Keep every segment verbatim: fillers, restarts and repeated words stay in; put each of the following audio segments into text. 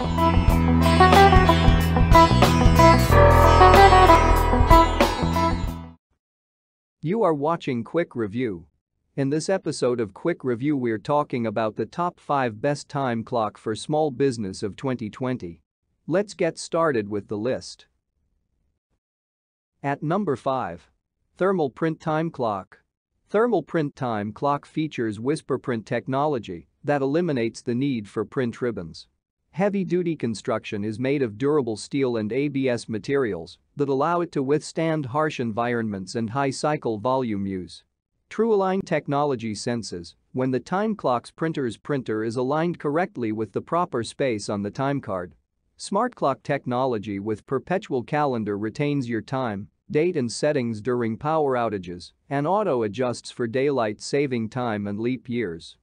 You are watching Quick Review. In this episode of Quick Review we're talking about the top five best time clock for small business of twenty twenty. Let's get started with the list. At number five. Thermal Print Time Clock. Thermal Print Time Clock features whisper print technology that eliminates the need for print ribbons. Heavy-duty construction is made of durable steel and A B S materials that allow it to withstand harsh environments and high cycle volume use. TrueAlign technology senses when the time clock's printer's printer is aligned correctly with the proper space on the time card. Smart clock technology with perpetual calendar retains your time, date and settings during power outages and auto-adjusts for daylight saving time and leap years.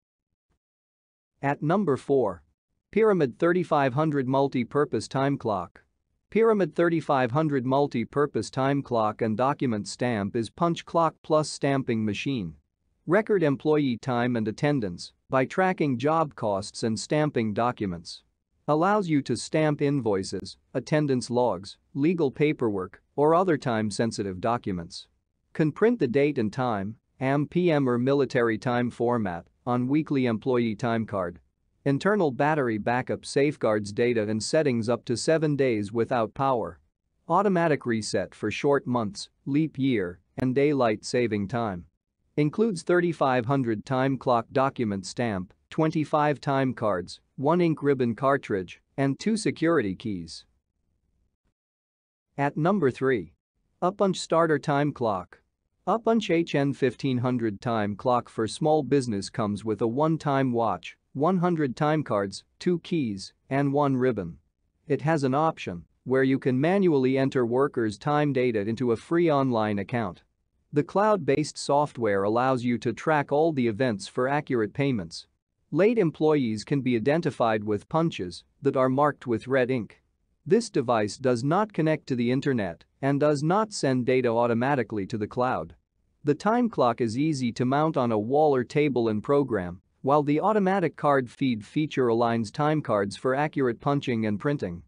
At number four. Pyramid thirty-five hundred Multi-Purpose Time Clock. Pyramid thirty-five hundred Multi-Purpose Time Clock and Document Stamp is Punch Clock Plus stamping machine. Record employee time and attendance by tracking job costs and stamping documents. Allows you to stamp invoices, attendance logs, legal paperwork, or other time-sensitive documents. Can print the date and time, A M P M or military time format, on weekly employee time card. Internal battery backup safeguards data and settings up to seven days without power. Automatic reset for short months, leap year, and daylight saving time. Includes thirty-five hundred time clock document stamp, twenty-five time cards, one ink ribbon cartridge, and two security keys. At number three. uPunch Starter Time Clock. uPunch H N fifteen hundred Time Clock for small business comes with a one-time watch, one hundred time cards, two keys, and one ribbon. It has an option where you can manually enter workers' time data into a free online account. The cloud-based software allows you to track all the events for accurate payments. Late employees can be identified with punches that are marked with red ink. This device does not connect to the internet and does not send data automatically to the cloud. The time clock is easy to mount on a wall or table and program, while the automatic card feed feature aligns time cards for accurate punching and printing.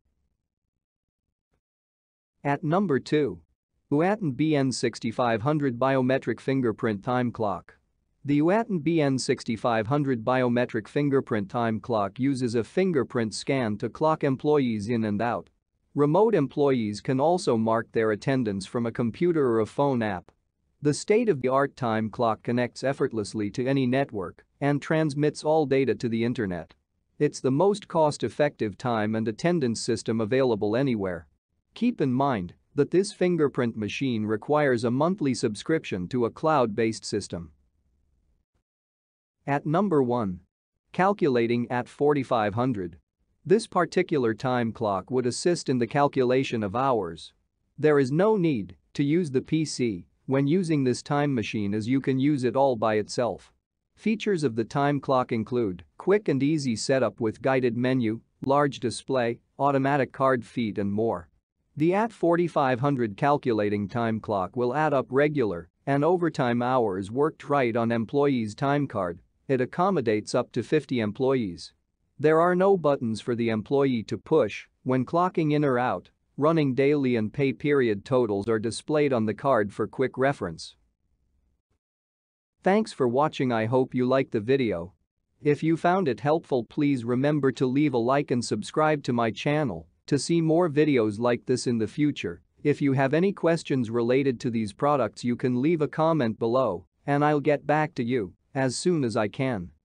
At number two. uAttend B N sixty-five hundred Biometric Fingerprint Time Clock. The uAttend B N sixty-five hundred Biometric Fingerprint Time Clock uses a fingerprint scan to clock employees in and out. Remote employees can also mark their attendance from a computer or a phone app. The state-of-the-art time clock connects effortlessly to any network and transmits all data to the internet. It's the most cost-effective time and attendance system available anywhere. Keep in mind that this fingerprint machine requires a monthly subscription to a cloud-based system. At number one. Calculating at forty-five hundred. This particular time clock would assist in the calculation of hours. There is no need to use the P C when using this time machine, as you can use it all by itself. Features of the time clock include quick and easy setup with guided menu, large display, automatic card feed and more. The at forty-five hundred calculating time clock will add up regular and overtime hours worked right on employee's time card. It accommodates up to fifty employees. There are no buttons for the employee to push when clocking in or out. Running daily and pay period totals are displayed on the card for quick reference. Thanks for watching. I hope you liked the video. If you found it helpful, please remember to leave a like and subscribe to my channel to see more videos like this in the future. If you have any questions related to these products, you can leave a comment below and I'll get back to you as soon as I can.